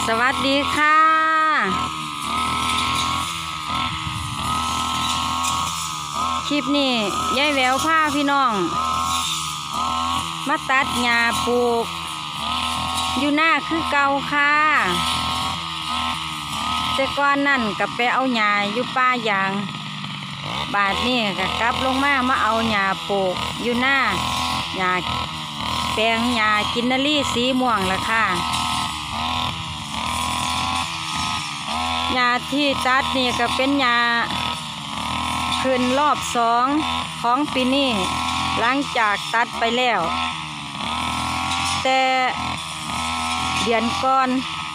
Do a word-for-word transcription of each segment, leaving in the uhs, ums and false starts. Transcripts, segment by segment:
สวัสดีค่ะคลิปนี้ยายแววพาพี่น้องมาตัดหญ้าปลูกอยู่หน้าคือเก่าค่ะแต่ก่อนนั่นกับไปเอาหญ้าอยู่ป่ายางบาดนี่ก็กลับลงมามาเอาหญ้าปลูกอยู่หน้าหญ้าแปลงหญ้ากินนารีสีม่วงละค่ะหญ้าที่ตัดนี่ก็เป็นหญ้าขึ้นรอบสองของปีนี้หลังจากตัดไปแล้วแต่เดือนก่อน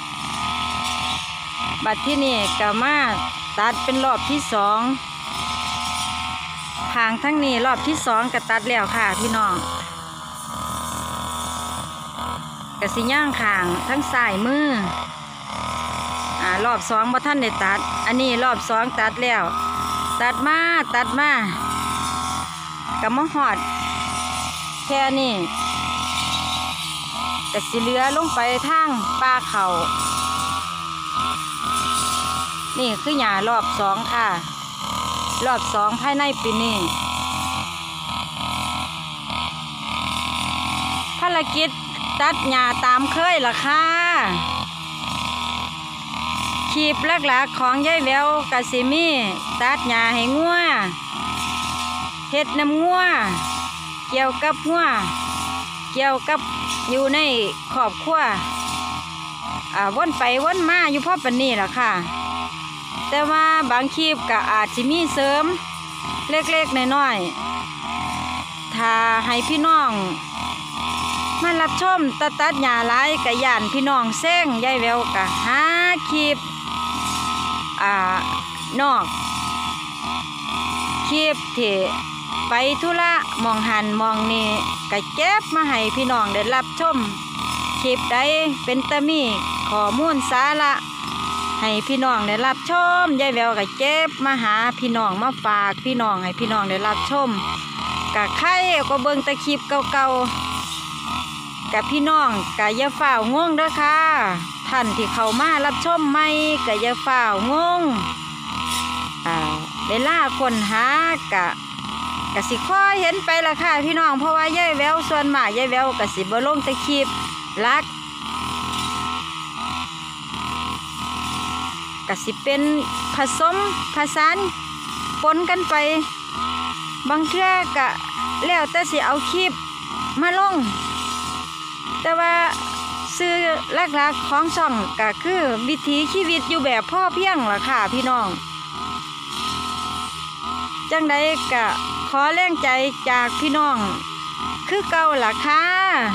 บัดที่นี่ก็มาตัดเป็นรอบที่สองทางทั้งนี้รอบที่สองก็ตัดแล้วค่ะพี่น้องกระสิย่างขางทั้งสายมืออ่ารอบสองบ่ท่านได้ตัดอันนี้รอบสองตัดแล้วตัดมาตัดมากับมะฮอดแค่นี้กระสิเหลือลงไปทางป่าเขานี่คือหญ้ารอบสองค่ะรอบสองภายในปีนี้ภารกิจตัดหญ้าตามเคยล่ะค่ะขีบหลักๆของยายแววกะสิมีตัดหญ้าให้งัวเฮ็ดน้ำงัวเกี่ยวกับงัวเกี่ยวกับอยู่ในครอบครัวอ่าวนไปวนมาอยู่พอปานนี้ล่ะค่ะแต่ว่าบางคลิปก็อาจสิมีเสริมเล็กๆน้อยๆถ้าให้พี่น้องมารับชมตัดตัดหญ้าหลายกะย่านพี่น้องเซ้งยายแววกะหาคลิปอ่านอกคลิปที่ไปธุระมองหันมองนี่กะเก็บมาให้พี่น้องได้รับชมคลิปใดเป็นตะมีข้อมูลสาระให้พี่น้องได้รับชมยายแววกะเก็บมาหาพี่น้องมาฝากพี่น้องให้พี่น้องได้รับชมกะใครก็เบิ่งแต่คลิปเก่าๆกับพี่น้องกะอย่าฝ่าวงงเด้อค่ะท่านที่เข้ามารับชมใหม่กะอย่าฝ่าวงงอ่าเวลาคนหากะกะสิค่อยเห็นไปละค่ะพี่น้องเพราะว่ายายแววส่วนมากยายแววกะสิบ่ลงแต่คลิปลักกะสิเป็นผสมผสานปนกันไปบางเทื่อกะแล้วแต่สิเอาคลิปมาลงแต่ว่าซื้อหลักๆของช่องก็คือวิถีชีวิตอยู่แบบพ่อเพียงล่ะค่ะพี่น้องจังใดก็ขอแรงใจจากพี่น้องคือเก่าล่ะค่ะ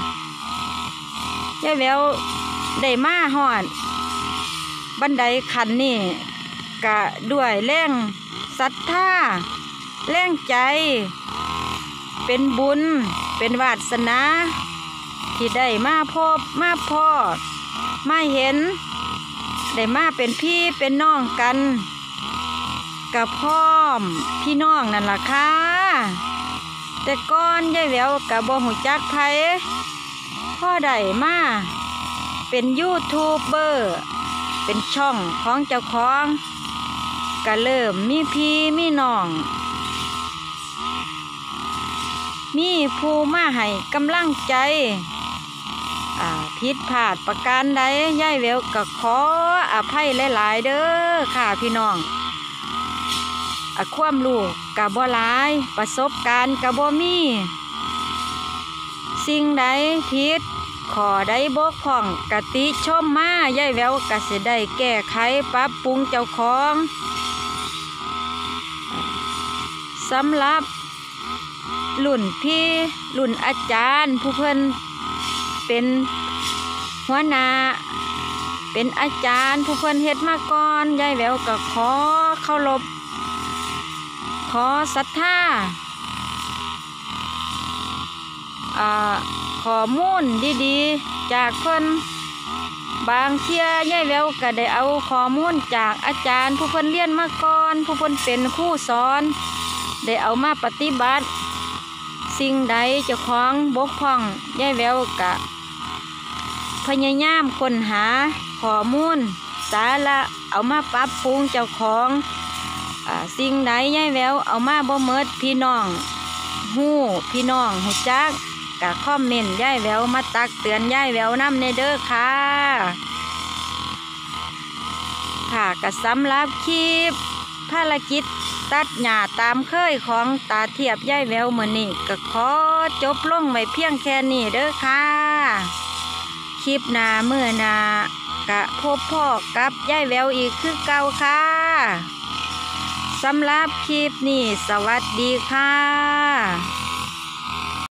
ยายแววได้มาฮอดบันไดขันนี่ก็ด้วยแรงศรัทธาแรงใจเป็นบุญเป็นวาสนาที่ได้มาพบมาพอมาเห็นได้มาเป็นพี่เป็นน้องกันกับพ่อมพี่น้องนั่นล่ะค่ะแต่ก่อนยายแววกับบ่หูจักไผพ่อได้มาเป็นยูทูบเบอร์เป็นช่องของเจ้าของก็เริ่มมีพี่มีน้องมีผู้มาให้กำลังใจอ่าผิดพลาดประการใดยายแววก็ขออภัยหลายๆเด้อค่ะพี่น้องอ่ะความรู้ก็บ่หลายประสบการณ์ก็บ่มีสิ่งใดผิดข้อใดบกพร่องกติชมมายายแววก็สิได้แก้ไขปรับปรุงเจ้าของสำหรับรุ่นพี่รุ่นอาจารย์ผู้เพิ่นเป็นหัวหน้าเป็นอาจารย์ผู้เพิ่นเฮ็ดมาก่อนยายแววก็ขอเคารพขอศรัทธาอ่าข้อมูลดีๆจากเพิ่นบางเที่ยยายแววก็ได้เอาข้อมูลจากอาจารย์ผู้เพิ่นเรียนมาก่อนผู้เพิ่นเป็นครูสอนได้เอามาปฏิบัติสิ่งใดเจ้าของบกพร่องยายแววก็พยายามค้นหาข้อมูลสาระเอามาปรับปรุงเจ้าของอ่าสิ่งใดยายแววเอามาบ่เมิดพี่น้องฮู้พี่น้องฮู้จักกะคอมเมนต์ยายแววมาตักเตือนยายแววนำในเด้อค่ะค่ะกะสำหรับคลิปภารกิจตัดหญ้าตามเคยของตาเทียบยายแววมื้อนี้ก็ขอจบลงไว้เพียงแค่นี้เด้อค่ะคลิปหน้ามื้อหน้ากะพบพ่อกับยายแววอีกคือเก่าค่ะสำหรับคลิปนี้สวัสดีค่ะ